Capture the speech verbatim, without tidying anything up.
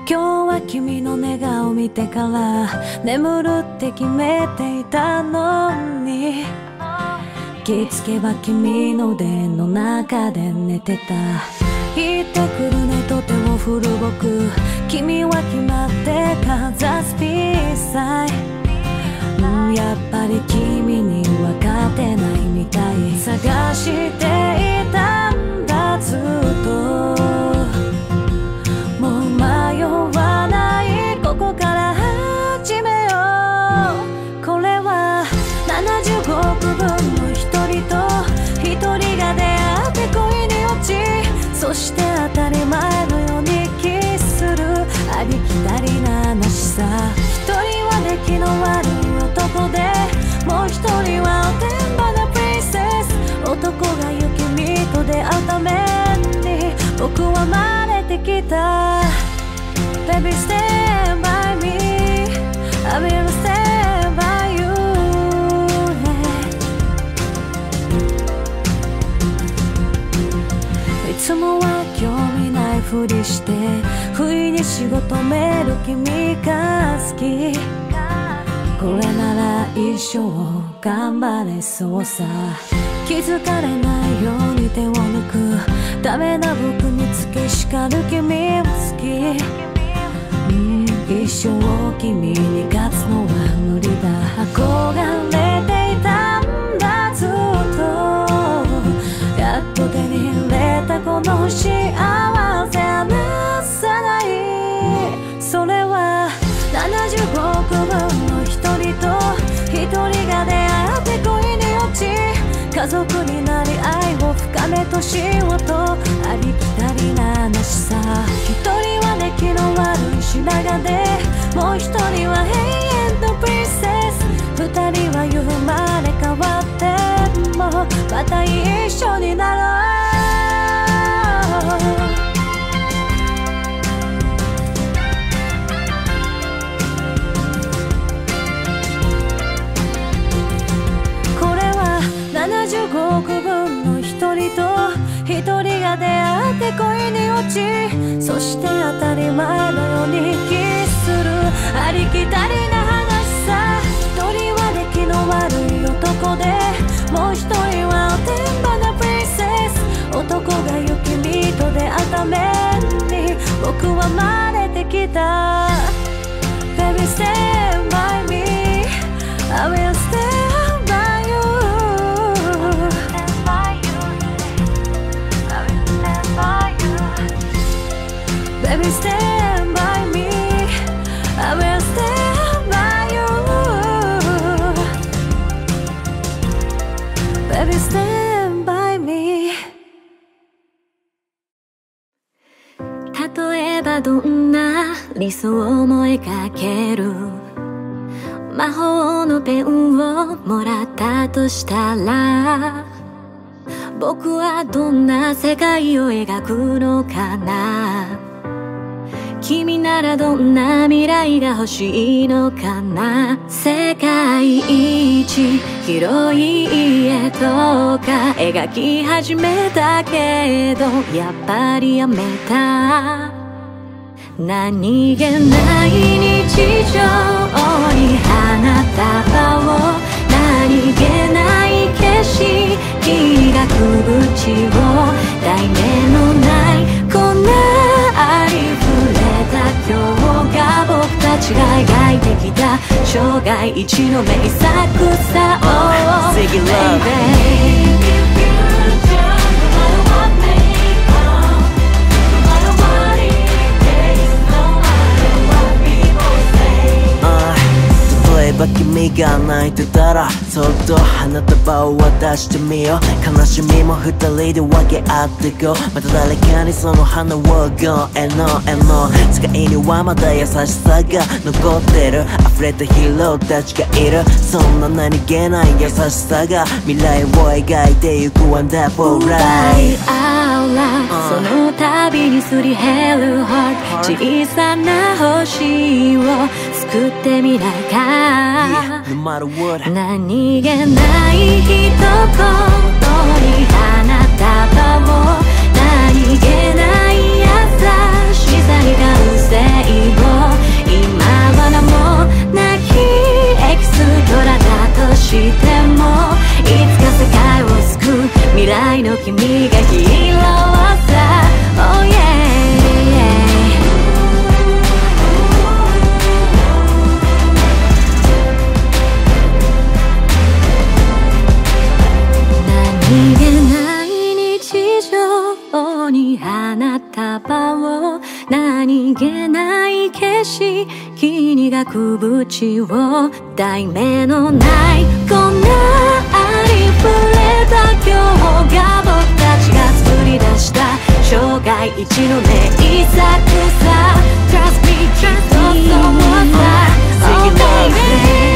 今日は君の寝顔見てから眠るって決めていたのに、気づけば君の腕の中で寝てた。言ってくるねと手を振る僕、君は決まってかざすピーサイ、うん、やっぱり君に分かってないみたい。探していたんだずっと、もう迷わないここから始めよう。これはななじゅうごおくぶんの一人と一人が出会って恋に落ち、そして当たり前のようにキスするありきたりな話さ。一人は出来の悪い男で、もう一人はおてんばなプリンセス。男が雪見と出会うために僕は生まれてきた。 Baby stand by me, I will stand by you、いつもは興味ないふりして不意に仕事める君が好き。これなら一生頑張れそうさ。気づかれないように手を抜くダメな僕につけ叱る君も好き、うん、一生君に勝つのは無理だ。憧れていたんだずっと、やっと手に入れたこの幸せ離さない。それはななじゅうごおくぶんの一人と一人が出会って恋に落ち、家族になり愛を深め年をとありきたりな話さ。一人は出来の悪い白髪で、もう一人は永遠のプリンセス。二人は生まれ変わってもまた一緒になろう。ななじゅうごおくぶんの一人と一人が出会って恋に落ち、そして当たり前のようにキスするありきたりな話さ。一人は出来の悪い男で、もう一人はおてんばなプリンセス。男が雪見と出会うために僕は生まれてきた。 Baby stand by me, I will stand by you, baby stand by me, I will stand by you, baby stand by me。 例えばどんな理想を描ける、魔法のペンをもらったとしたら、僕はどんな世界を描くのかな。君ならどんな未来が欲しいのかな。世界一広い家とか描き始めたけどやっぱりやめた。何気ない日常に花束を、何気ない景色がくぶちを、題名のないこんなありふれた今日が僕たちが描いてきた生涯一の名作さ。Oh baby 例えば君が泣いてたらそっと花束を渡してみよう。悲しみも二人で分け合ってこう。また誰かにその花を Go and on and on。 使いにはまだ優しさが残ってる。溢れたヒーローたちがいる。そんな何気ない優しさが未来を描いてゆく Wonderful Life。 奪い合うその度にすり減る Heart。 小さな星を救ってみないか。Yeah, no matter what。 何気ない一言に花束を、何気ない優しさに感性タバを何気ない景色にがく淵を題名のないこんなありふれた今日が僕たちが作り出した生涯一の名作さ Trust me, trust me, so what's that? Oh baby